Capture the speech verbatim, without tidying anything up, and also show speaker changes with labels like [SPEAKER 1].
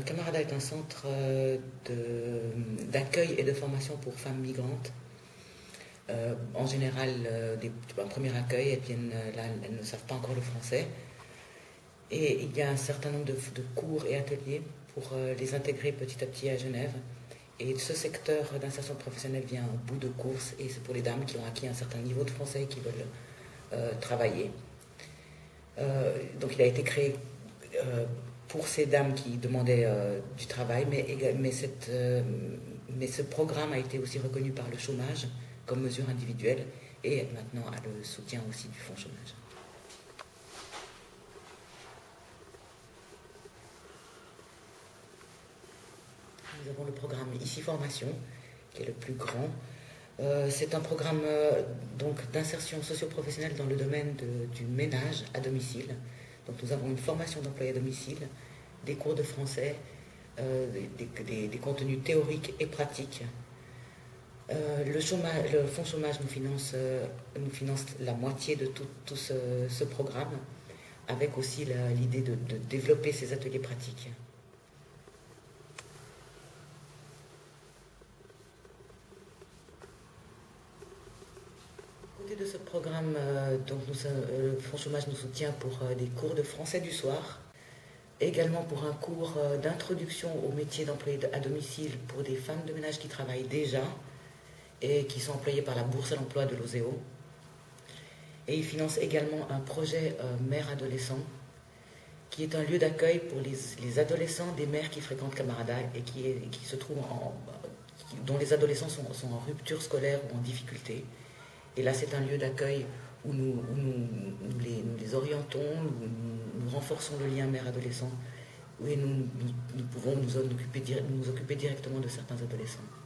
[SPEAKER 1] Camarada est un centre euh, d'accueil et de formation pour femmes migrantes. Euh, en général, euh, des, un premier accueil, elles, viennent, là, elles ne savent pas encore le français. Et il y a un certain nombre de, de cours et ateliers pour euh, les intégrer petit à petit à Genève. Et ce secteur d'insertion professionnelle vient au bout de course, et c'est pour les dames qui ont acquis un certain niveau de français et qui veulent euh, travailler. Euh, donc il a été créé euh, pour ces dames qui demandaient euh, du travail, mais, mais, cette, euh, mais ce programme a été aussi reconnu par le chômage comme mesure individuelle, et maintenant a le soutien aussi du fonds chômage. Nous avons le programme Ici Formation, qui est le plus grand. Euh, c'est un programme euh, donc d'insertion socio-professionnelle dans le domaine de, du ménage à domicile. Donc nous avons une formation d'employés à domicile, des cours de français, euh, des, des, des contenus théoriques et pratiques. Euh, le, chômage, le fonds chômage nous finance, euh, nous finance la moitié de tout, tout ce, ce programme, avec aussi l'idée de, de développer ces ateliers pratiques. De ce programme, euh, donc nous, euh, le Fonds chômage nous soutient pour euh, des cours de français du soir, également pour un cours euh, d'introduction au métier d'employé à domicile pour des femmes de ménage qui travaillent déjà et qui sont employées par la Bourse à l'emploi de l'O S E O. Et il finance également un projet euh, mère-adolescent, qui est un lieu d'accueil pour les, les adolescents des mères qui fréquentent Camarada et qui, est, qui se trouvent en, qui, dont les adolescents sont, sont en rupture scolaire ou en difficulté. Et là, c'est un lieu d'accueil où, nous, où nous, nous, les, nous les orientons, nous, nous, nous renforçons le lien mère-adolescent, et nous, nous, nous pouvons nous occuper, nous occuper directement de certains adolescents.